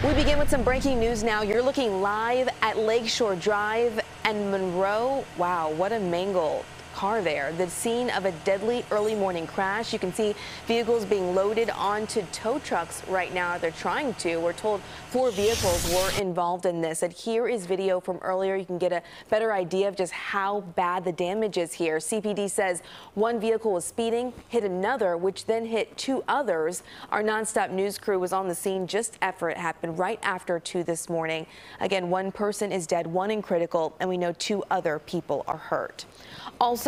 We begin with some breaking news now. You're looking live at Lakeshore Drive and Monroe. Wow, what a mangled car there. The scene of a deadly early morning crash. You can see vehicles being loaded onto tow trucks right now. They're trying to. We're told 4 vehicles were involved in this. And here is video from earlier. You can get a better idea of just how bad the damage is here. CPD says one vehicle was speeding, hit another, which then hit 2 others. Our nonstop news crew was on the scene just after it happened, right after 2 this morning. Again, 1 person is dead, 1 in critical, and we know 2 other people are hurt. Also,